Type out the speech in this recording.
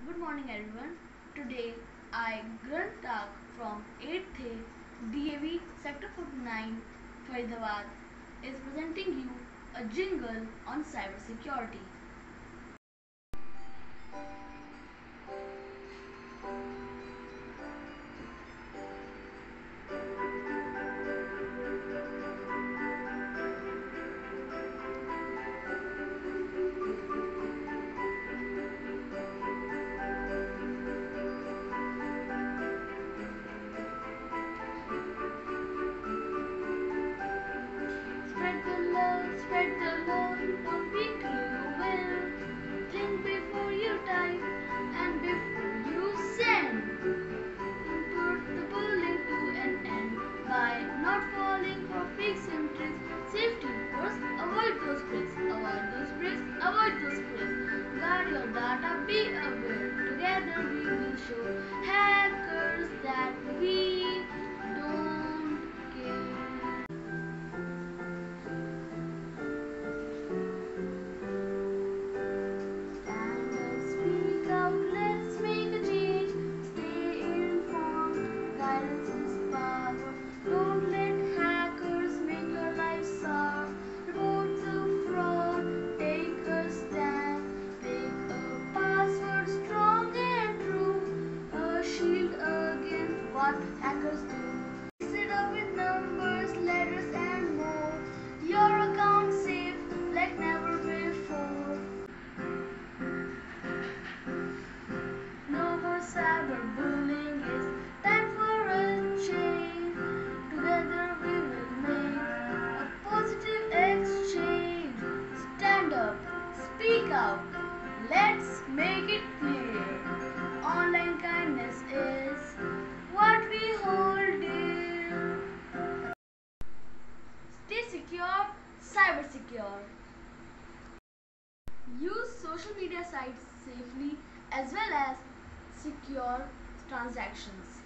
Good morning everyone. Today I Grant Tak from 8th DAV Sector 49 Faridabad is presenting you a jingle on cybersecurity. Spread the love, don't be cruel. Think before you type and before you send. Put the bullying to an end by not falling for pigs and tricks. Safety first, avoid those bricks, avoid those bricks, avoid those bricks. Guard your data, be aware. Together we will show hackers that we don't care. Stand up, speak out, let's make a change. Stay informed, guidance is power. Don't let hackers make your life sour. Report the fraud, take a stand. Make a password strong and true. A shield against what hackers do. Mix it up with numbers, letters, and more. Your account safe like never before. No more cyberbullying, it's time for a change. Together we will make a positive exchange. Stand up, speak out, let's make it clear. Online kindness is what we hold dear. Stay secure, cyber secure. Use social media sites safely as well as secure transactions.